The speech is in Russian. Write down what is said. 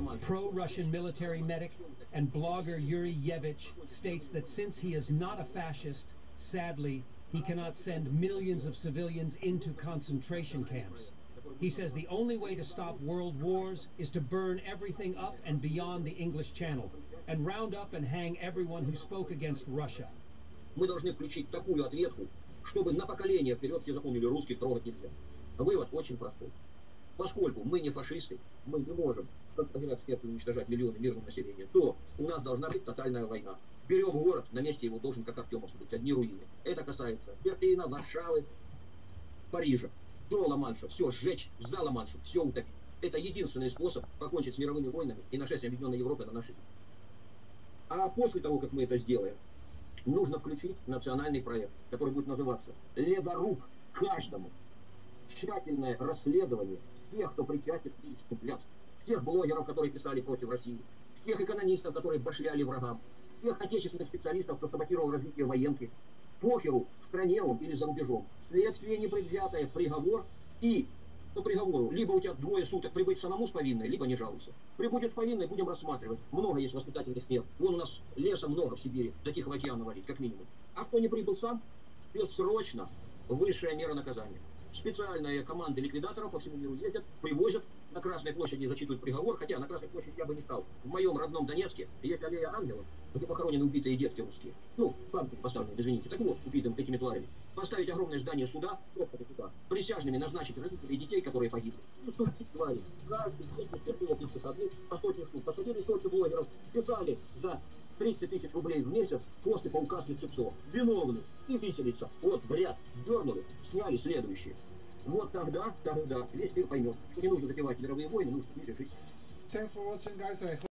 pro-Russian military medic and blogger Yuri Yevich states that since he is not a fascist, sadly, he cannot send millions of civilians into concentration camps. He says the only way to stop world wars is to burn everything up and beyond the English Channel and round up and hang everyone who spoke against Russia. Мы должны включить такую ответку, чтобы на поколение вперед все запомнили: русских трогать нельзя. Вывод очень простой. Поскольку мы не фашисты, мы не можем, как говорят эксперты, уничтожать миллионы мирного населения, то у нас должна быть тотальная война. Берем город, на месте его должен, как Артемовск, быть одни руины. Это касается Берлина, Варшавы, Парижа. До Ла-Манша все сжечь, за Ла-Маншем все утопить. Это единственный способ покончить с мировыми войнами и нашествием Объединенной Европы на наши земли. А после того, как мы это сделаем, нужно включить национальный проект, который будет называться «Ледоруб каждому». Тщательное расследование всех, кто причастен к политическим блядствам, всех блогеров, которые писали против России, всех экономистов, которые башляли врагам, всех отечественных специалистов, кто саботировал развитие военки. Похеру, в стране он или за рубежом. Следствие непредвзятое, приговор, и по приговору либо у тебя 2 суток прибыть самому с повинной, либо не жалуйся. Прибудет с повинной, будем рассматривать. Много есть воспитательных мер. Вон у нас леса много в Сибири, до Тихого океана валить, как минимум. А кто не прибыл сам, бессрочно высшая мера наказания. Специальные команды ликвидаторов по всему миру ездят, привозят, на Красной площади зачитывают приговор, хотя на Красной площади я бы не стал. В моем родном Донецке есть аллея ангелов, где похоронены убитые детки русские. Ну, памятник поставлены, извините. Так вот, убитым этими тварями. Поставить огромное здание суда, суда, присяжными назначить родителей детей, которые погибли. Ну, что твари. Каждый день терпело пишет одну, по 100 штук. Посадили 100 блогеров, писали за 30 тысяч рублей в месяц посты по указке ЦИПСО. Виновны. И виселица. Вот в ряд сдернули, сняли следующие. Вот тогда весь мир поймет, что не нужно затевать мировые войны, нужно в мире жить. Thanks for watching, guys.